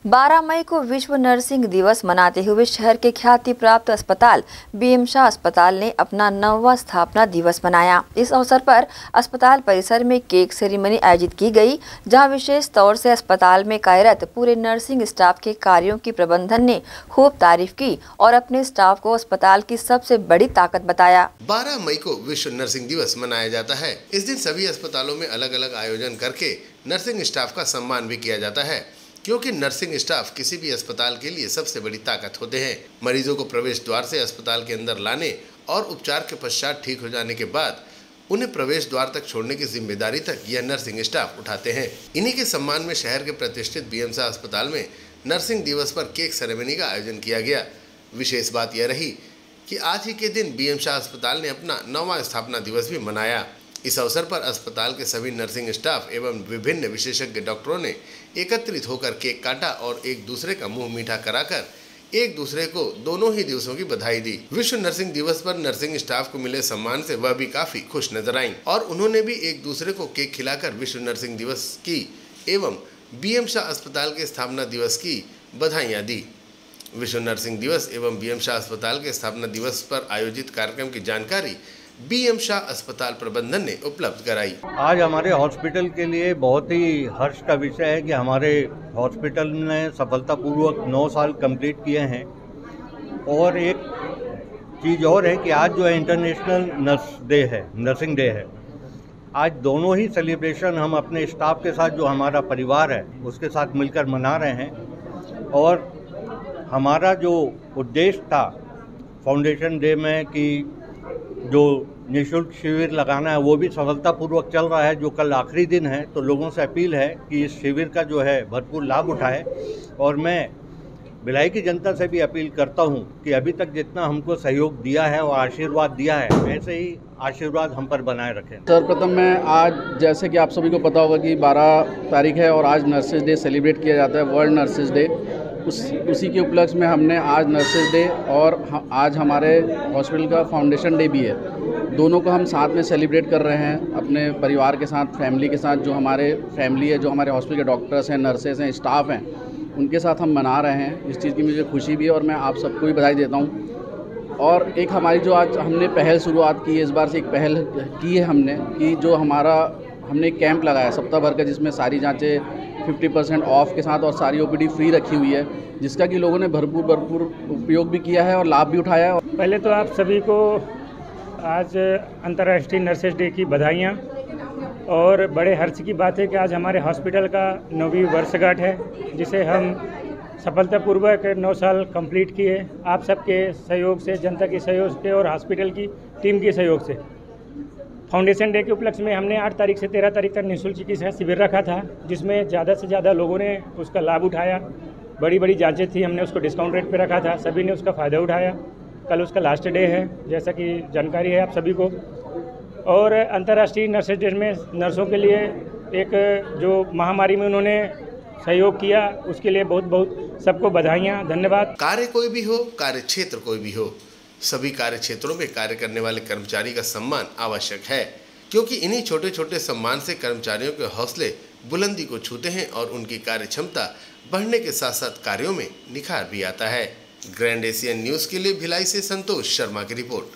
12 मई को विश्व नर्सिंग दिवस मनाते हुए शहर के ख्याति प्राप्त अस्पताल बीएम शाह अस्पताल ने अपना 9वां स्थापना दिवस मनाया। इस अवसर पर अस्पताल परिसर में केक सेरेमनी आयोजित की गई, जहां विशेष तौर से अस्पताल में कार्यरत पूरे नर्सिंग स्टाफ के कार्यों की प्रबंधन ने खूब तारीफ की और अपने स्टाफ को अस्पताल की सबसे बड़ी ताकत बताया। 12 मई को विश्व नर्सिंग दिवस मनाया जाता है। इस दिन सभी अस्पतालों में अलग अलग आयोजन करके नर्सिंग स्टाफ का सम्मान भी किया जाता है, क्योंकि नर्सिंग स्टाफ किसी भी अस्पताल के लिए सबसे बड़ी ताकत होते हैं। मरीजों को प्रवेश द्वार से अस्पताल के अंदर लाने और उपचार के पश्चात ठीक हो जाने के बाद उन्हें प्रवेश द्वार तक छोड़ने की जिम्मेदारी तक यह नर्सिंग स्टाफ उठाते हैं। इन्हीं के सम्मान में शहर के प्रतिष्ठित बीएम शाह अस्पताल में नर्सिंग दिवस पर केक सेरेमनी का आयोजन किया गया। विशेष बात यह रही कि आज ही के दिन बीएम शाह अस्पताल ने अपना 9वां स्थापना दिवस भी मनाया। इस अवसर पर अस्पताल के सभी नर्सिंग स्टाफ एवं विभिन्न विशेषज्ञ डॉक्टरों ने एकत्रित होकर केक काटा और एक दूसरे का मुंह मीठा कराकर एक दूसरे को दोनों ही दिवसों की बधाई दी। विश्व नर्सिंग दिवस पर नर्सिंग स्टाफ को मिले सम्मान से वह भी काफी खुश नजर आईं और उन्होंने भी एक दूसरे को केक खिलाकर विश्व नर्सिंग दिवस की एवं बीएम शाह अस्पताल के स्थापना दिवस की बधाइयां दी। विश्व नर्सिंग दिवस एवं बीएम शाह अस्पताल के स्थापना दिवस पर आयोजित कार्यक्रम की जानकारी बीएम शाह अस्पताल प्रबंधन ने उपलब्ध कराई। आज हमारे हॉस्पिटल के लिए बहुत ही हर्ष का विषय है कि हमारे हॉस्पिटल ने सफलतापूर्वक 9 साल कंप्लीट किए हैं। और एक चीज़ और है कि आज जो है इंटरनेशनल नर्सिंग डे है। आज दोनों ही सेलिब्रेशन हम अपने स्टाफ के साथ, जो हमारा परिवार है, उसके साथ मिलकर मना रहे हैं। और हमारा जो उद्देश्य था फाउंडेशन डे में कि जो निःशुल्क शिविर लगाना है, वो भी सफलतापूर्वक चल रहा है। जो कल आखिरी दिन है, तो लोगों से अपील है कि इस शिविर का जो है भरपूर लाभ उठाए। और मैं भिलाई की जनता से भी अपील करता हूं कि अभी तक जितना हमको सहयोग दिया है और आशीर्वाद दिया है, ऐसे ही आशीर्वाद हम पर बनाए रखें। सर्वप्रथम मैं आज, जैसे कि आप सभी को पता होगा कि 12 तारीख है और आज नर्सेज डे सेलिब्रेट किया जाता है, वर्ल्ड नर्सेज डे। उसी के उपलक्ष्य में हमने आज नर्सेज डे और आज हमारे हॉस्पिटल का फाउंडेशन डे भी है, दोनों को हम साथ में सेलिब्रेट कर रहे हैं अपने परिवार के साथ, फैमिली के साथ। जो हमारे फैमिली है, जो हमारे हॉस्पिटल के डॉक्टर्स हैं, नर्सेज हैं, स्टाफ हैं, उनके साथ हम मना रहे हैं। इस चीज़ की मुझे खुशी भी है और मैं आप सबको भी बधाई देता हूँ। और एक हमारी जो आज हमने पहल शुरुआत की है, इस बार से एक पहल की है हमने कि जो हमने एक कैंप लगाया सप्ताह भर का, जिसमें सारी जांचें 50% ऑफ के साथ और सारी ओपीडी फ्री रखी हुई है, जिसका कि लोगों ने भरपूर उपयोग भी किया है और लाभ भी उठाया है। पहले तो आप सभी को आज अंतर्राष्ट्रीय नर्सेज डे की बधाइयाँ। और बड़े हर्ष की बात है कि आज हमारे हॉस्पिटल का 9वीं वर्षगांठ है, जिसे हम सफलतापूर्वक 9 साल कंप्लीट किए। आप सबके सहयोग से, जनता के सहयोग से और हॉस्पिटल की टीम के सहयोग से फाउंडेशन डे के उपलक्ष्य में हमने 8 तारीख से 13 तारीख तक निःशुल्क चिकित्सा शिविर रखा था, जिसमें ज़्यादा से ज़्यादा लोगों ने उसका लाभ उठाया। बड़ी जांचें थी, हमने उसको डिस्काउंट रेट पे रखा था, सभी ने उसका फ़ायदा उठाया। कल उसका लास्ट डे है, जैसा कि जानकारी है आप सभी को। और अंतर्राष्ट्रीय नर्सेज डे में नर्सों के लिए एक जो महामारी में उन्होंने सहयोग किया, उसके लिए बहुत सबको बधाइयाँ, धन्यवाद। कार्य कोई भी हो, कार्य क्षेत्र कोई भी हो, सभी कार्य क्षेत्रों में कार्य करने वाले कर्मचारी का सम्मान आवश्यक है, क्योंकि इन्हीं छोटे छोटे सम्मान से कर्मचारियों के हौसले बुलंदी को छूते हैं और उनकी कार्य क्षमता बढ़ने के साथ साथ कार्यों में निखार भी आता है। ग्रैंड एशियन न्यूज़ के लिए भिलाई से संतोष शर्मा की रिपोर्ट।